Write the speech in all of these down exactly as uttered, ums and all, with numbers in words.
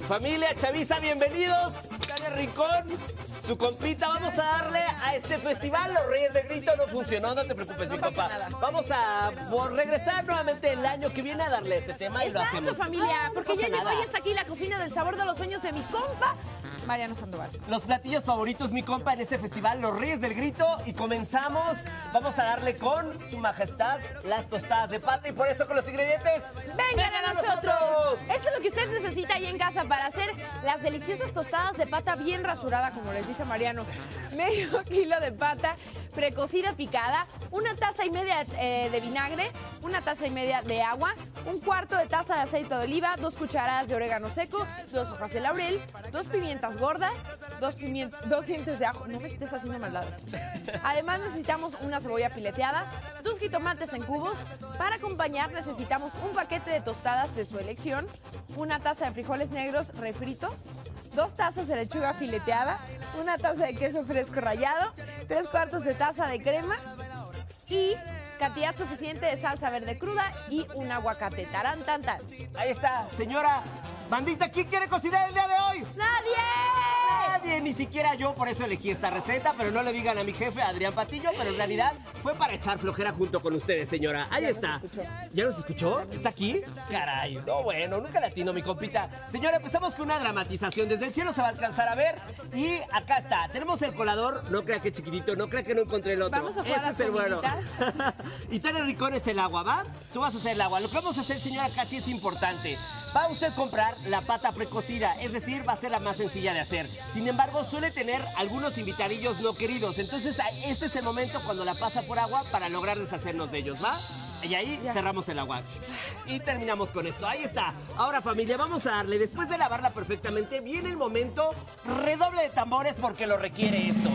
Familia Chavisa, bienvenidos. Tania Rincón, su compita. Vamos a darle a este festival. Los Reyes del Grito no funcionó, no te preocupes, no mi pasa papá. nada. Vamos a por regresar nuevamente el año que viene a darle este tema y lo Exacto, hacemos. familia, Ah, no porque pasa ya llegó nada. y está aquí la cocina del sabor de los sueños de mi compa, Mariano Sandoval. Los platillos favoritos, mi compa, en este festival, los Reyes del Grito. Y comenzamos, vamos a darle con su majestad las tostadas de pata. Y por eso con los ingredientes, ¡Vengan a nosotros! Esto es lo que usted necesita ahí en casa para hacer las deliciosas tostadas de pata bien rasurada, como les dice Mariano. Medio kilo de pata precocida picada, una taza y media eh, de vinagre, una taza y media de agua, un cuarto de taza de aceite de oliva, dos cucharadas de orégano seco, dos hojas de laurel, dos pimientas gordas, dos, pimien- dos dientes de ajo. No me estés haciendo maldades. Además necesitamos una cebolla fileteada, dos jitomates en cubos. Para acompañar necesitamos un paquete de tostadas de su elección, una taza de frijoles negros refritos, dos tazas de lechuga fileteada, una taza de queso fresco rallado, tres cuartos de taza de crema y cantidad suficiente de salsa verde cruda y un aguacate. Tarán, tan, tan. ahí está, señora. Bandita, ¿quién quiere cocinar el día de hoy? ¡Nadie! Nadie, ni siquiera yo, por eso elegí esta receta, pero no le digan a mi jefe, Adrián Patillo, pero en realidad fue para echar flojera junto con ustedes, señora. Ahí Ya nos está. escuchó. ¿Ya nos escuchó? ¿Está aquí? Caray, no, bueno, nunca latino, mi compita. Señora, empezamos con una dramatización. Desde el cielo se va a alcanzar a ver. Y acá está. Tenemos el colador. No crea que chiquitito, no crea que no encontré el otro. Vamos a jugar Este a es el bueno. comiditas. Y Tania Rincón es el agua, ¿va? Tú vas a hacer el agua. Lo que vamos a hacer, señora, acá sí es importante. Va a usted comprar la pata precocida, es decir, va a ser la más sencilla de hacer. Sin embargo, suele tener algunos invitadillos no queridos. Entonces, este es el momento cuando la pasa por agua para lograr deshacernos de ellos, ¿va? Y ahí Ya. cerramos el agua. Y terminamos con esto. Ahí está. Ahora, familia, vamos a darle. Después de lavarla perfectamente, viene el momento. Redoble de tambores porque lo requiere esto.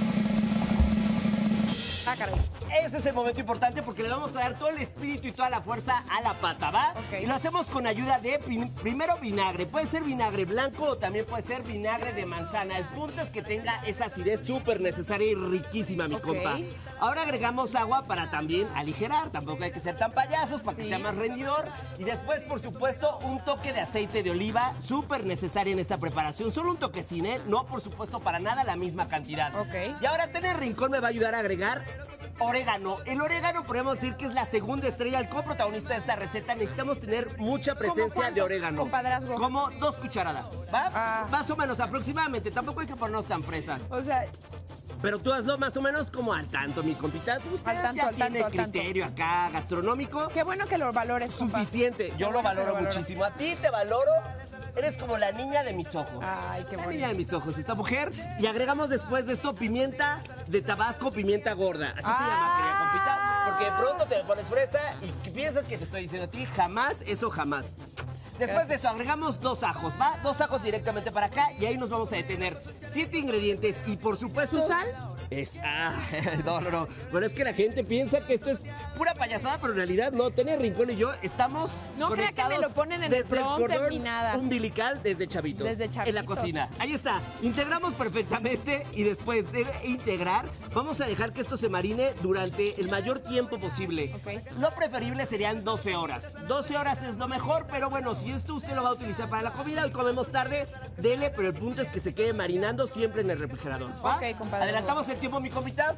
Ah, caray. Ese es el momento importante porque le vamos a dar todo el espíritu y toda la fuerza a la pata, ¿va? Ok. Y lo hacemos con ayuda de, pin- primero, vinagre. Puede ser vinagre blanco o también puede ser vinagre de manzana. El punto es que tenga esa acidez súper necesaria y riquísima, mi Ok. compa. Ahora agregamos agua para también aligerar. Tampoco hay que ser tan payasos para que Sí. sea más rendidor. Y después, por supuesto, un toque de aceite de oliva súper necesario en esta preparación. Solo un toquecín, ¿eh? No, por supuesto, para nada la misma cantidad. Ok. Y ahora Tania Rincón me va a ayudar a agregar orégano. El orégano podemos decir que es la segunda estrella, el coprotagonista de esta receta. Necesitamos tener mucha presencia cuánto, de orégano. compadrazgo? Como dos cucharadas, ¿va? Ah. Más o menos, aproximadamente. Tampoco hay que ponernos tan fresas. O sea, Pero tú hazlo más o menos como al tanto, mi compita. Usted Al tanto, ya al tiene tanto, al tanto. criterio acá gastronómico. qué bueno que lo valores, compa. Suficiente. Yo Qué lo bueno que valoro lo valoras. muchísimo. A ti te valoro. Eres como la niña de mis ojos. Ay, qué La bonito. niña de mis ojos, esta mujer. Y agregamos después de esto pimienta de Tabasco, pimienta gorda. Así se llama, querida compita. Porque de pronto te pones fresa y piensas que te estoy diciendo a ti. Jamás, eso jamás. Después Gracias. de eso agregamos dos ajos, ¿va? Dos ajos directamente para acá y ahí nos vamos a detener. Siete ingredientes y por supuesto... ¿Su sal? Es... Ah, no, no, no. Bueno, es que la gente piensa que esto es pura payasada, pero en realidad no. Tania Rincón y yo estamos No crea que me conectados lo ponen en el desde prompter cordón ni nada. umbilical desde chavitos. Desde En la chavitos. cocina. Ahí está. Integramos perfectamente y después de integrar, vamos a dejar que esto se marine durante el mayor tiempo posible. Ok. Lo preferible serían doce horas. doce horas es lo mejor, pero bueno, si esto usted lo va a utilizar para la comida y comemos tarde, dele, pero el punto es que se quede marinando siempre en el refrigerador, ¿va? Ok, compadre. Adelantamos el tiempo, mi compita.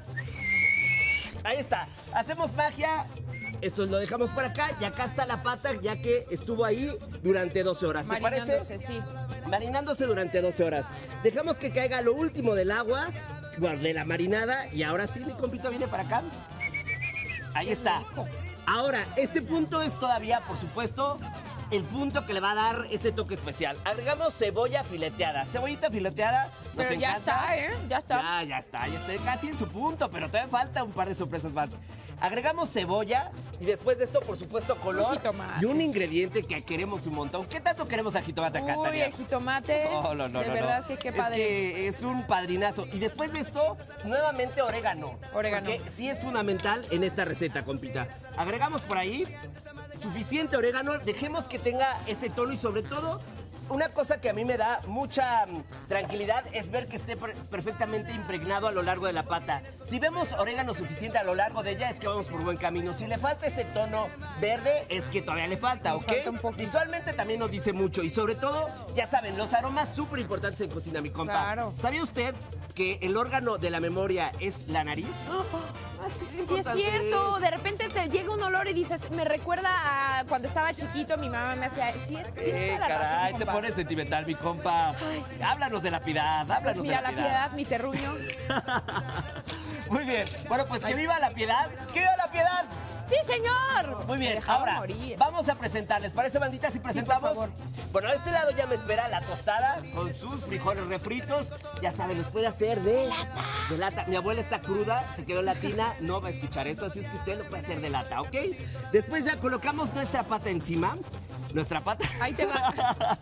Ahí está. Hacemos magia. Esto lo dejamos por acá y acá está la pata ya que estuvo ahí durante doce horas. ¿Te parece? Marinándose, sí. Marinándose durante doce horas. Dejamos que caiga lo último del agua, bueno, de la marinada. Y ahora sí, mi compito viene para acá. Ahí está. Ahora, este punto es todavía, por supuesto, el punto que le va a dar ese toque especial. Agregamos cebolla fileteada. Cebollita fileteada nos Pero ya encanta. está, ¿eh? Ya está. Ya, ya está, ya está casi en su punto, pero todavía falta un par de sorpresas más. Agregamos cebolla y después de esto, por supuesto, color jitomate. y un ingrediente que queremos un montón. ¿Qué tanto queremos al jitomate acá, Uy, Tania? el jitomate. No, no, no, De no, verdad no. que qué Es padre. que es un padrinazo. Y después de esto, nuevamente orégano. Orégano. Porque sí es fundamental en esta receta, compita. Agregamos por ahí suficiente orégano. Dejemos que tenga ese tono y sobre todo una cosa que a mí me da mucha mm, tranquilidad es ver que esté per- perfectamente impregnado a lo largo de la pata. Si vemos orégano suficiente a lo largo de ella, es que vamos por buen camino. Si le falta ese tono verde, es que todavía le falta, Nos ¿ok? falta un poquito. Visualmente también nos dice mucho. Y sobre todo, ya saben, los aromas súper importantes en cocina, mi compa. Claro. ¿Sabía usted que el órgano de la memoria es la nariz? Así, sí, es importante cierto. es. De repente te llega un olor y dices, me recuerda a cuando estaba chiquito, mi mamá me hacía. Sí, es- tienes Eh, toda la razón, caray, te compa. pones sentimental, mi compa. Ay, sí. Háblanos de la piedad, Pues háblanos mira, de la piedad, mi terruño. Muy bien. Bueno, pues que viva la piedad. ¡Que viva la piedad! ¡Sí, señor! Muy Me bien, dejaron ahora morir. vamos a presentarles. ¿Parece, bandita, si presentamos? favor. Bueno, a este lado ya me espera la tostada con sus frijoles refritos. Ya saben, los puede hacer de lata. De lata. Mi abuela está cruda, se quedó latina, no va a escuchar esto, así es que usted lo puede hacer de lata, ¿ok? Después ya colocamos nuestra pata encima. Nuestra pata. Ahí te va.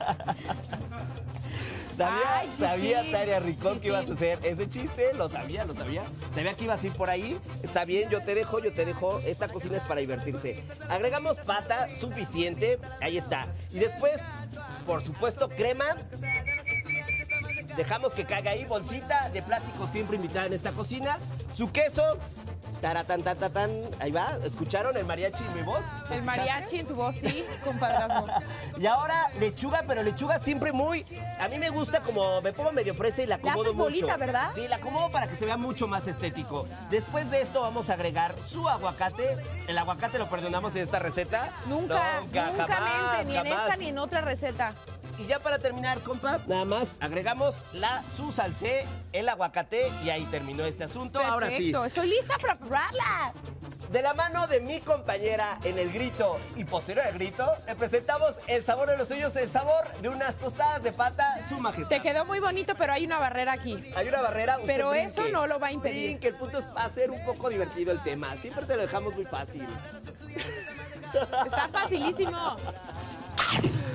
Sabía, Ay, sabía chistín, Tania Ricón que ibas a chistín. hacer ese chiste, lo sabía, lo sabía. Sabía que ibas a ir por ahí. Está bien, yo te dejo, yo te dejo. Esta cocina es para divertirse. Agregamos pata suficiente, ahí está. Y después, por supuesto, crema. Dejamos que caiga ahí, bolsita de plástico siempre invitada en esta cocina. Su queso. Taratán, tan, tan, tan. Ahí va. ¿Escucharon el mariachi en mi voz? El mariachi en tu voz, sí, compadrazgo. Y ahora lechuga, pero lechuga siempre muy... A mí me gusta como me pongo medio fresa y la acomodo haces mucho. bolita, ¿verdad? Sí, la acomodo para que se vea mucho más estético. Después de esto vamos a agregar su aguacate. El aguacate lo perdonamos en esta receta. Nunca, nunca jamás, mente, ni en jamás. esta ni en otra receta. Y ya para terminar, compa, nada más agregamos la su salsé, el aguacate y ahí terminó este asunto. Ahora sí, Perfecto, estoy lista para probarla. de la mano de mi compañera en el grito y posterior al grito, le presentamos el sabor de los suyos, el sabor de unas tostadas de pata, su majestad. Te quedó muy bonito, pero hay una barrera aquí. Hay una barrera, usted Pero brinque. eso no lo va a impedir. Brinque, el punto es hacer un poco divertido el tema. Siempre te lo dejamos muy fácil. Está facilísimo.